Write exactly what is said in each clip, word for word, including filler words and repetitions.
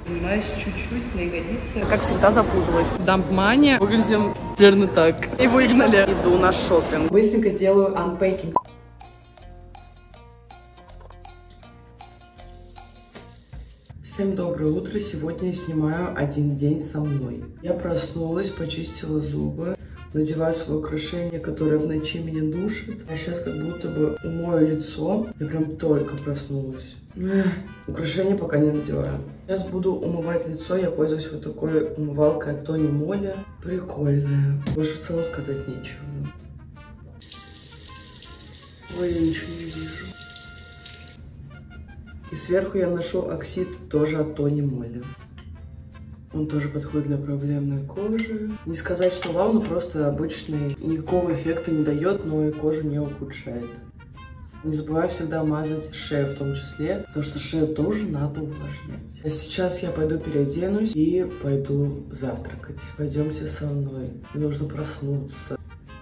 Занимаюсь чуть-чуть на ягодице. Как всегда запуталась. Дамп-мания. Выглядим примерно так. И выгнали. Иду на шопинг. Быстренько сделаю анпейкинг. Всем доброе утро. Сегодня я снимаю один день со мной. Я проснулась, почистила зубы, надеваю свое украшение, которое в ночи меня душит. А сейчас как будто бы умою лицо. Я прям только проснулась. Эх, украшение пока не надеваю. Сейчас буду умывать лицо. Я пользуюсь вот такой умывалкой от Тони Моли. Прикольная. Больше в целом сказать нечего. Ой, я ничего не вижу. И сверху я ношу оксид тоже от Тони Моли. Он тоже подходит для проблемной кожи. Не сказать, что вау, но просто обычный. Никакого эффекта не дает, но и кожу не ухудшает. Не забывай всегда мазать шею в том числе, потому что шею тоже надо увлажнять. А сейчас я пойду переоденусь и пойду завтракать. Пойдемте со мной. Мне нужно проснуться.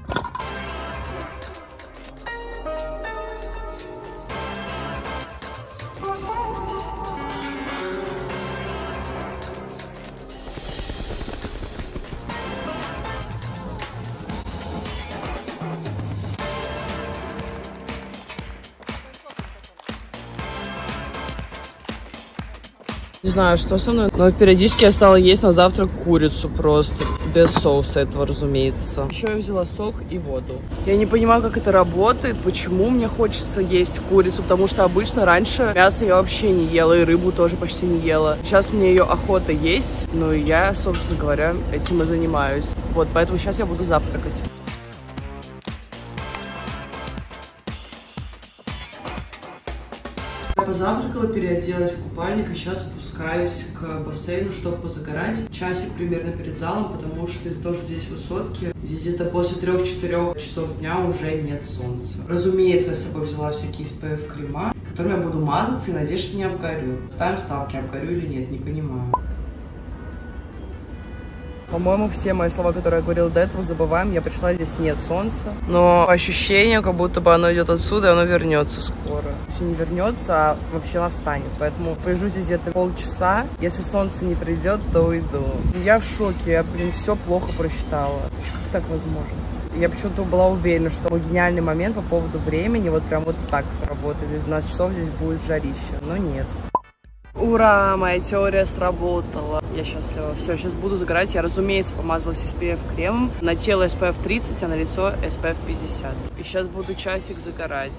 Не знаю, что со мной, но периодически я стала есть на завтрак курицу просто. Без соуса этого, разумеется. Еще я взяла сок и воду. Я не понимаю, как это работает, почему мне хочется есть курицу, потому что обычно раньше мясо я вообще не ела, и рыбу тоже почти не ела. Сейчас мне ее охота есть, но я, собственно говоря, этим и занимаюсь. Вот, поэтому сейчас я буду завтракать. Я позавтракала, переоделась в купальник и сейчас спускаюсь к бассейну, чтобы позагорать. Часик примерно перед залом, потому что из-за того, что здесь высотки, здесь где-то после трёх-четырёх часов дня уже нет солнца. Разумеется, я с собой взяла всякие эс пэ эф крема, которыми я буду мазаться и надеюсь, что не обгорю. Ставим ставки, обгорю или нет, не понимаю. По-моему, все мои слова, которые я говорила до этого, забываем. Я пришла, здесь нет солнца. Но по ощущению, как будто бы оно идет отсюда, и оно вернется скоро. Если не вернется, а вообще настанет. Поэтому полежу здесь где-то полчаса. Если солнце не придет, то уйду. Я в шоке. Я, блин, все плохо просчитала. Вообще, как так возможно? Я почему-то была уверена, что мой гениальный момент по поводу времени вот прям вот так сработает. В двенадцать часов здесь будет жарище. Но нет. Ура, моя теория сработала. Я счастлива. Все, сейчас буду загорать. Я, разумеется, помазалась эс пэ эф кремом. На тело эс пэ эф тридцать, а на лицо эс пэ эф пятьдесят. И сейчас буду часик загорать.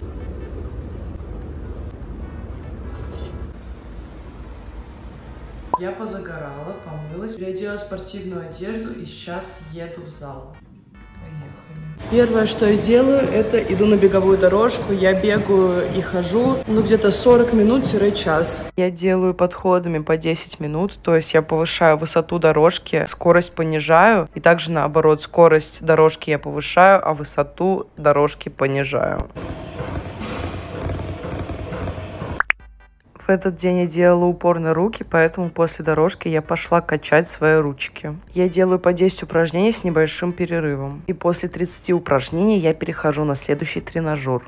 Я позагорала, помылась, переодела спортивную одежду и сейчас еду в зал. Первое, что я делаю, это иду на беговую дорожку. Я бегаю и хожу, ну, где-то сорок минут-час. Я делаю подходами по десять минут, то есть я повышаю высоту дорожки, скорость понижаю, и также наоборот, скорость дорожки я повышаю, а высоту дорожки понижаю. В этот день я делала упор на руки, поэтому после дорожки я пошла качать свои ручки. Я делаю по десять упражнений с небольшим перерывом. И после тридцати упражнений я перехожу на следующий тренажер.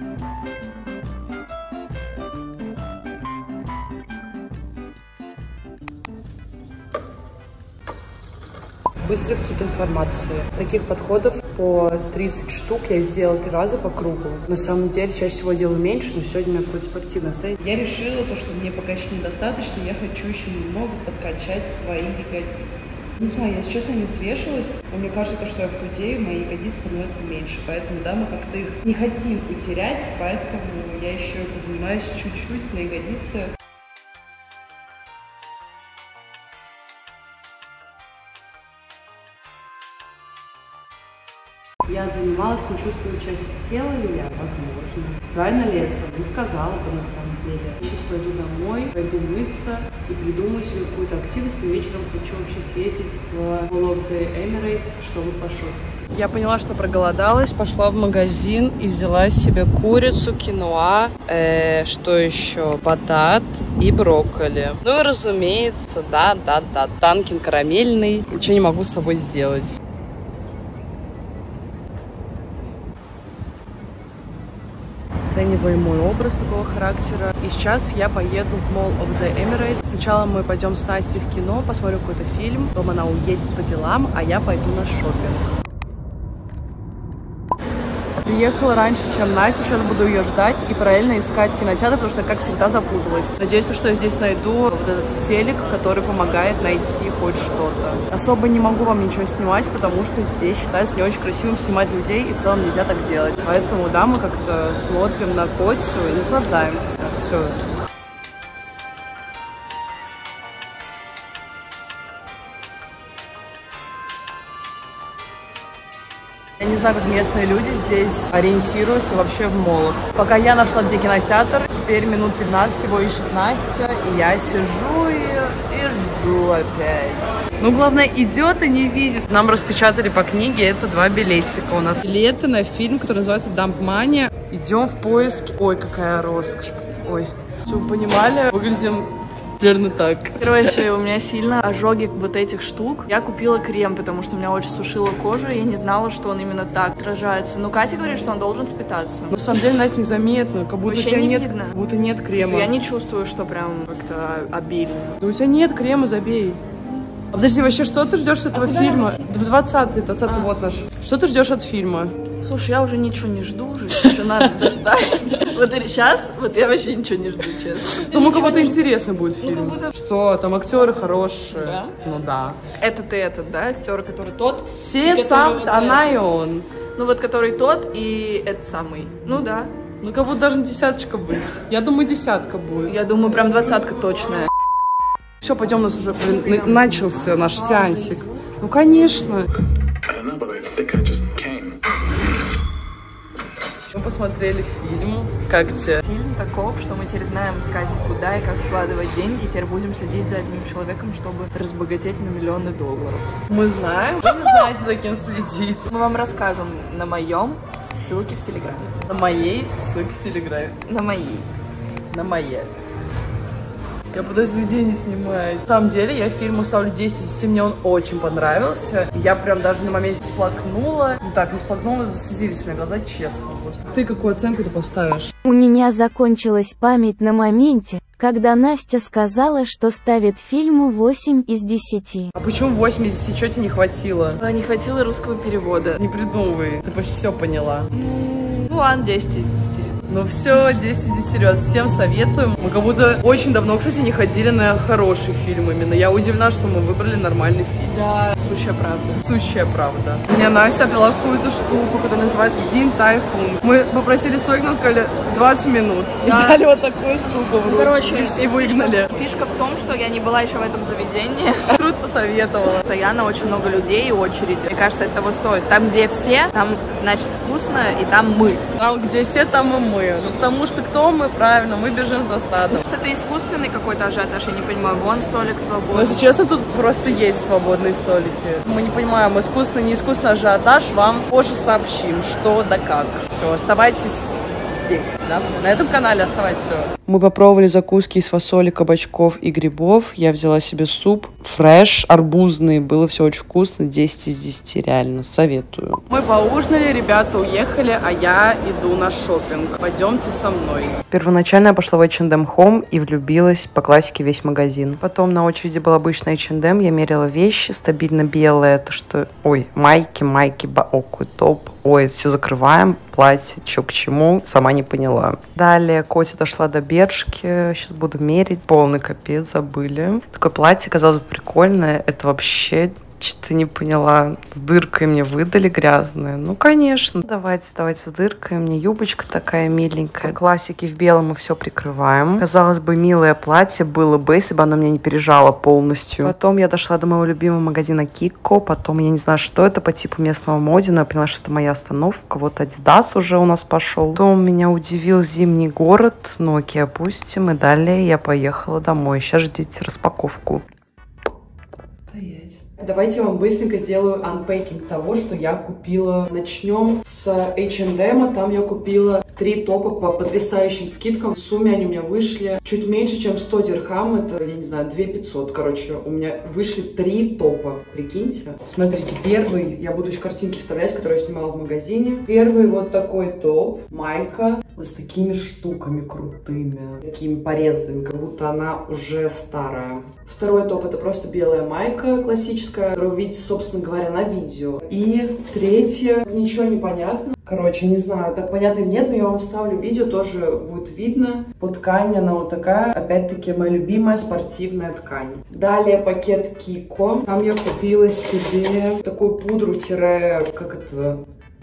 Быстрый вкид информации. Таких подходов по тридцать штук я сделала три раза по кругу. На самом деле, чаще всего делаю меньше, но сегодня у меня какое-то спортивное стоит. Я решила, то, что мне пока еще недостаточно, я хочу еще немного подкачать свои ягодицы. Не знаю, я, если честно, не взвешивалась, но мне кажется, то, что я худею, мои ягодицы становятся меньше. Поэтому, да, мы как-то их не хотим утерять, поэтому я еще позанимаюсь чуть-чуть на ягодице. Я занималась, но чувствую части тела ли я? Возможно. Правильно ли это? Не сказала бы на самом деле. Сейчас пойду домой, пойду мыться и придумаю себе какую-то активность. И вечером хочу вообще съездить в Mall of the Emirates, чтобы пошопиться. Я поняла, что проголодалась, пошла в магазин и взяла себе курицу, киноа, э, что еще? Батат и брокколи. Ну и разумеется, да-да-да, Данкин карамельный. Ничего не могу с собой сделать. оцениваем мой образ такого характера. И сейчас я поеду в Mall of the Emirates. Сначала мы пойдем с Настей в кино, посмотрим какой-то фильм. Потом она уедет по делам, а я пойду на шопинг. Приехала раньше, чем Настя, сейчас буду ее ждать и параллельно искать кинотеатр, потому что, как всегда, запуталась. Надеюсь, что я здесь найду вот этот телек, который помогает найти хоть что-то. Особо не могу вам ничего снимать, потому что здесь считается не очень красивым снимать людей, и в целом нельзя так делать. Поэтому, да, мы как-то смотрим на Котю и наслаждаемся. Все. Я не знаю, как местные люди здесь ориентируются вообще в молах. Пока я нашла, где кинотеатр, теперь минут пятнадцать его ищет Настя, и я сижу и, и жду опять. Ну, главное, идет и не видит. Нам распечатали по книге, это два билетика у нас. Билеты на фильм, который называется «Dump Money». Идем в поиске. Ой, какая роскошь. Ой, чтобы вы понимали, выглядим... примерно так. Короче, у меня сильно ожоги вот этих штук. Я купила крем, потому что у меня очень сушила кожу, и я не знала, что он именно так отражается. Но Катя говорит, что он должен впитаться. На самом деле, Настя, незаметно, как будто вообще у тебя не нет, видно. Как будто нет крема. Я не чувствую, что прям как-то обильно. Да у тебя нет крема, забей. А подожди, вообще, что ты ждешь от этого а фильма? двадцатый, двадцатый а. вот наш. Что ты ждешь от фильма? Слушай, я уже ничего не жду, уже еще надо дождать. Вот сейчас, вот я вообще ничего не жду, честно. Думаю, кого-то интересно будет фильм. Ну, как будто... Что, там актеры хорошие. Да? Ну да. Этот и этот, да, актер, который тот. Те сам, вот она этот. и он. Ну вот, который тот и этот самый. Ну да. Ну как будто должна десяточка быть. Я думаю, десятка будет. Я думаю, прям двадцатка точная. Все, пойдем, у нас уже блин, начался наш сеансик. Ну конечно. Мы посмотрели фильм. Как тебе? Фильм таков, что мы теперь знаем с Катей, куда и как вкладывать деньги. Теперь будем следить за одним человеком, чтобы разбогатеть на миллионы долларов. Мы знаем. Вы не знаете, за кем следить. Мы вам расскажем на моем, ссылки в Телеграме. На моей, ссылки в Телеграме. На моей. На моей. Я пытаюсь людей не снимать. На самом деле, я фильму ставлю десять из десяти, мне он очень понравился. Я прям даже на моменте сплакнула. Ну так, не сплакнула, заслезились у меня глаза, честно. Ты какую оценку ты поставишь? У меня закончилась память на моменте, когда Настя сказала, что ставит фильму восемь из десяти. А почему восемь из десяти? Чего тебе не хватило? Не хватило русского перевода. Не придумывай, ты почти все поняла. Ну ладно, десять из десяти. Ну все, десять из десяти, ребят, всем советуем. Мы как будто очень давно, кстати, не ходили на хороший фильм именно. Я удивлена, что мы выбрали нормальный фильм. Да, сущая правда. Сущая правда. Меня Настя отвела в какую-то штуку, которая называется Дин Тай Фун. Мы попросили столик, нам сказали двадцать минут. И да. Дали вот такую штуку в руку. Короче, и выгнали. Фишка, фишка в том, что я не была еще в этом заведении. Труд посоветовала. Постоянно очень много людей и очереди. Мне кажется, это того стоит. Там, где все, там, значит, вкусно, и там мы. Там, где все, там и мы. Ну, потому что кто мы? Правильно, мы бежим за стадом. Что это искусственный какой-то ажиотаж, я не понимаю. Вон столик свободный. Но, если честно, тут просто есть свободные столики. Мы не понимаем, искусственный, не искусственный ажиотаж. Вам позже сообщим, что да как. Все, оставайтесь здесь, да? На этом канале оставайтесь все. Мы попробовали закуски из фасоли, кабачков и грибов. Я взяла себе суп фреш, арбузный. Было все очень вкусно. десять из десяти, реально. Советую. Мы поужинали, ребята уехали, а я иду на шопинг. Пойдемте со мной. Первоначально я пошла в эйч энд эм Home и влюбилась по классике весь магазин. Потом на очереди был обычный эйч энд эм. Я мерила вещи, стабильно белые. Это что? Ой, майки, майки, баоку, топ. Ой, все закрываем. Платье, что к чему, сама не поняла. Далее Котя дошла до Бершки. Сейчас буду мерить. Полный капец, забыли. Такое платье, казалось бы, прикольное. Это вообще... Что-то не поняла. С дыркой мне выдали грязные. Ну, конечно. Давайте, давайте с дыркой. Мне юбочка такая миленькая. Классики в белом мы все прикрываем. Казалось бы, милое платье было бы, если бы оно меня не пережало полностью. Потом я дошла до моего любимого магазина Кикко. Потом я не знаю, что это по типу местного моди, но я поняла, что это моя остановка. Вот Adidas уже у нас пошел. Потом меня удивил зимний город. Ну, окей, опустим. И далее я поехала домой. Сейчас ждите распаковку. Давайте я вам быстренько сделаю анпейкинг того, что я купила. Начнем с эйч энд эм. Там я купила три топа по потрясающим скидкам. В сумме они у меня вышли чуть меньше, чем сто дирхам. Это, я не знаю, две тысячи пятьсот. Короче, у меня вышли три топа. Прикиньте. Смотрите, первый, я буду еще картинки вставлять, которые я снимала в магазине. Первый вот такой топ. Майка. вот с такими штуками крутыми, такими порезами, как будто она уже старая. Второй топ — это просто белая майка классическая, которую вы видите, собственно говоря, на видео. И третье, ничего не понятно. Короче, не знаю, так понятно нет, но я вам вставлю видео, тоже будет видно. По ткани она вот такая, опять-таки, моя любимая спортивная ткань. Далее пакет Kiko. Там я купила себе такую пудру, тире, как это...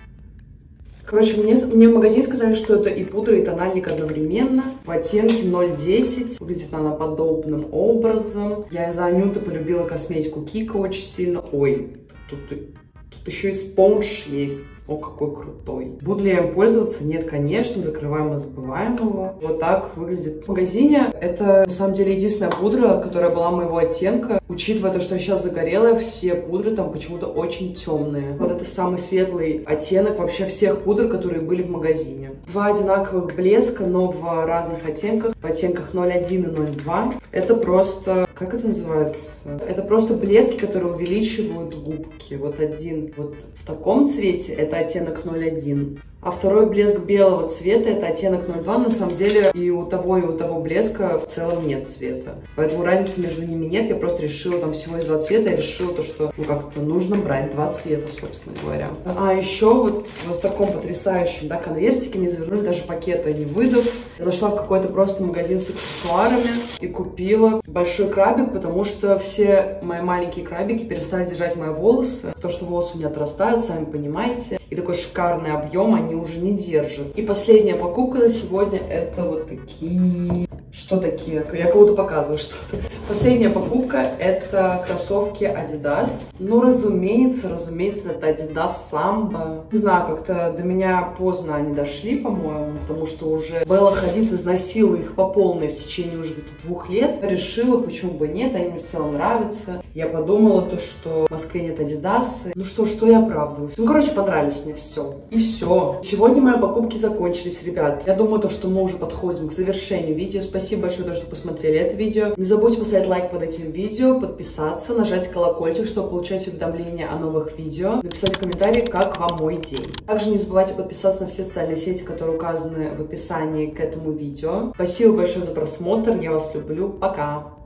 Короче, мне, мне в магазине сказали, что это и пудра, и тональник одновременно. В оттенке ноль десять. Выглядит она подобным образом. Я из-за Анюты полюбила косметику Kiko очень сильно. Ой, тут, тут, тут еще и спонж есть. О, какой крутой. Буду ли я им пользоваться? Нет, конечно. Закрываем и забываем его. Вот так выглядит в магазине. Это, на самом деле, единственная пудра, которая была моего оттенка. Учитывая то, что я сейчас загорелая, все пудры там почему-то очень темные. Вот это самый светлый оттенок вообще всех пудр, которые были в магазине. Два одинаковых блеска, но в разных оттенках. В оттенках ноль один и ноль два. Это просто... Как это называется? Это просто блески, которые увеличивают губки. Вот один вот в таком цвете, это оттенок ноль один. А второй блеск белого цвета — это оттенок ноль два. На самом деле и у того, и у того блеска в целом нет цвета. Поэтому разницы между ними нет. Я просто решила, там всего из два цвета. Я решила то, что ну как-то нужно брать два цвета, собственно говоря. А еще вот, вот в таком потрясающем, да, конвертике мне завернули даже пакеты, не выдав. Я зашла в какой-то просто магазин с аксессуарами и купила большой крабик, потому что все мои маленькие крабики перестали держать мои волосы. То, что волосы у меня отрастают, сами понимаете. И такой шикарный объем они уже не держат. И последняя покупка на сегодня — это вот такие... Что такие? Я кому-то показываю что-то. Последняя покупка — это кроссовки Adidas. Ну, разумеется, разумеется, это Adidas Samba. Не знаю, как-то до меня поздно они дошли, по-моему, потому что уже Белла Хадид износила их по полной в течение уже где-то двух лет. Решила, почему бы нет, они мне в целом нравятся. Я подумала то, что в Москве нет Adidas. Ну что, что я оправдываюсь? Ну, короче, понравились мне все. И все. Сегодня мои покупки закончились, ребят. Я думаю, то, что мы уже подходим к завершению видео. Спасибо большое, что посмотрели это видео. Не забудьте поставить лайк под этим видео, подписаться, нажать колокольчик, чтобы получать уведомления о новых видео, написать в комментарии, как вам мой день. Также не забывайте подписаться на все социальные сети, которые указаны в описании к этому видео. Спасибо большое за просмотр. Я вас люблю. Пока!